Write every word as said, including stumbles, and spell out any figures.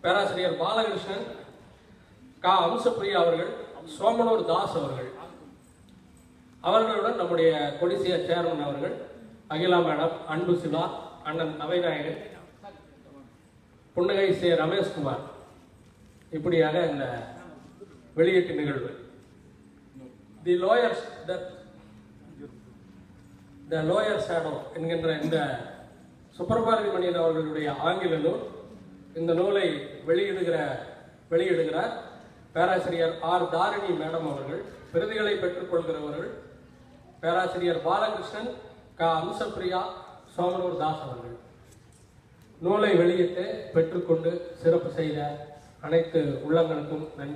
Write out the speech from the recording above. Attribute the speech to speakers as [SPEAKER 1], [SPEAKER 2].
[SPEAKER 1] பேராசிரியர் பாலகிருஷ்ணன், கா அம்சப்பிரியா அவர்கள், சோமனூர் தாஸ் அவர்கள், அவர்களுடன் நம்முடைய கொடிசியா சேர்மன் அவர்கள், அகிலா மேடம், அன்பு சிவா, அண்ணன் அவைநாயகன், புன்னகை சே ரமேஷ்குமார், இப்படியாக இந்த வெளியீட்டு நிகழ்வு. The lawyers the lawyer shadow என்கின்ற இந்த சுப்ரபாரதி மணியன் அவர்களுடைய ஆங்கில நூல். இந்த நூலை வெளியிடுகிற வெளியிடுகிறார் பேராசிரியர் ஆர் தாரணி மேடம் அவர்கள். விருதுகளை பெற்றுக்கொள்கிறவர்கள் பேராசிரியர் பாலகிருஷ்ணன், கா அம்சப்பிரியா, சோமனூர் தாஸ் அவர்கள். நூலை வெளியிட்டு பெற்றுக்கொண்டு சிறப்பு செய்த அனைத்து உள்ளங்களுக்கும் நன்றி.